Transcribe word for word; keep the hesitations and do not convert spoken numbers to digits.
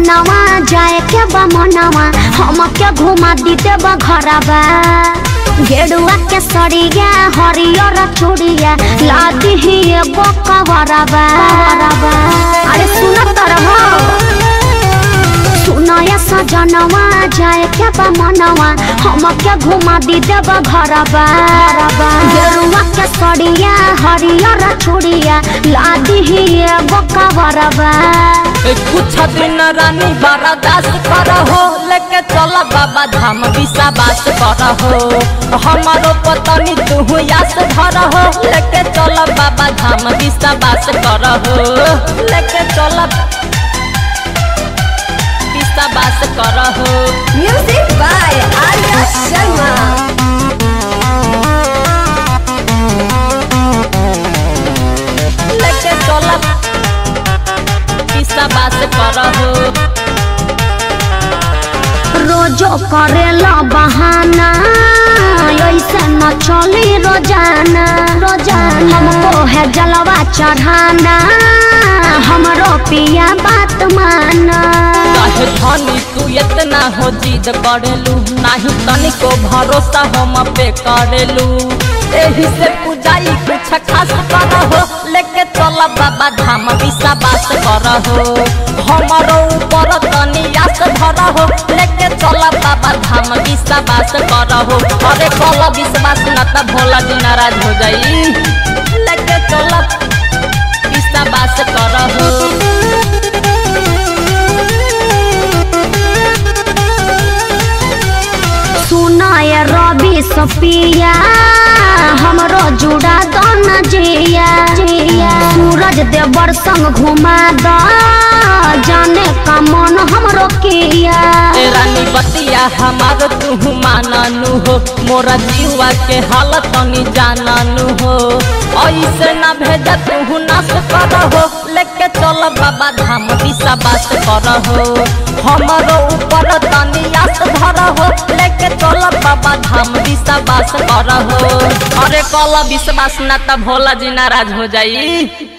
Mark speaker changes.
Speaker 1: सजनवा जाए के बा मनवा हम के घुमा दी देब घरवा गेरुआ के सड़िया हरियर चूड़िया लादी ही एगो कवरवा। अरे सुन तरह सुनया सजनवा जाए के बा मनवा हम के घुमा दी देब घरवा गेरुआ के सड़िया हरियर चूड़िया लादी ही एगो कवरवा।
Speaker 2: कुछ दिन रानी बर्दाश्त करहो लेके चल बाबा धाम विश्वास करहो हमारो पतनी तू यास धरहो लेके चल बाबा धाम विश्वास करहो लेके चल विश्वास करहो।
Speaker 3: Music by Arya Sharma.
Speaker 2: लेके चल विश्वास करहो।
Speaker 1: रोजो करेला बहाना ऐसे न चली रोजाना रोजाना हमको है जलवा चढ़ाना हमरो पिया बात माना।
Speaker 2: काहे धनी तू इतना हो जिद करेलू नहीं तनिको भरोसा हम पे करेलू एही से पूजाई कुछ खास करहो लेके चल बाबा धाम विश्वास करहो हमारो ऊपर तनी आस धरहो लेके चल बाबा धाम विश्वास करहो। अरे कल विश्वास न त भोला जी नाराज हो जाई लेके चल विश्वास करहो।
Speaker 1: सुनाए रवि सपिया हमरो जुड़ा दोना जिया सूरज देवर संग घुमा द जाने का मन हमरो किया।
Speaker 2: रानी बतिया हमार तू माननु हो मोरा जीवा के हालत नहीं जाननु हो ऐसे ना भेज तू नाश करहो लेके चल बाबा धाम विश्वास करहो हमारो ऊपर तनी आस धरहो लेके चल बाबा धाम विश्वास करहो। अरे कल विश्वास ना त भोला जी नाराज हो जाई।